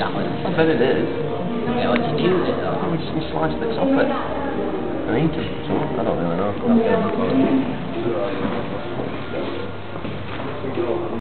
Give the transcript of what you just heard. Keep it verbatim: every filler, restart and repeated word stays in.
salad. I bet it is. Yeah, what you do with it though? Probably just slice bits off it and eat them. So, I don't really know.